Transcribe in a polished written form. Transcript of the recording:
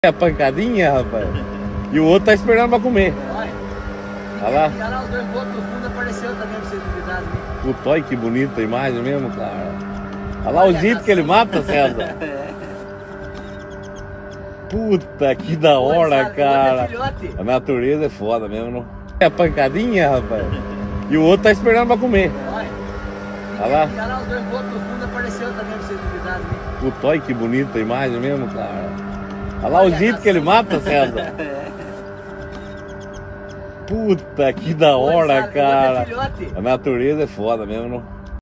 É a pancadinha, rapaz. E o outro tá esperando pra comer. Olha lá. Olha lá, os dois botos no fundo apareceu também pra ser duvidado. Puta, olha que bonita a imagem mesmo, cara. Olha lá o jeito que ele mata, César. Puta, que da hora, cara. A natureza é foda mesmo, não? É a pancadinha, rapaz. E o outro tá esperando pra comer. Olha lá. Olha lá, os dois botos no fundo apareceu também pra ser duvidado. Puta, olha que bonita a imagem mesmo, cara. Olha lá o jeito que ele mata, César. Puta, que da hora, cara. A natureza é foda mesmo, não?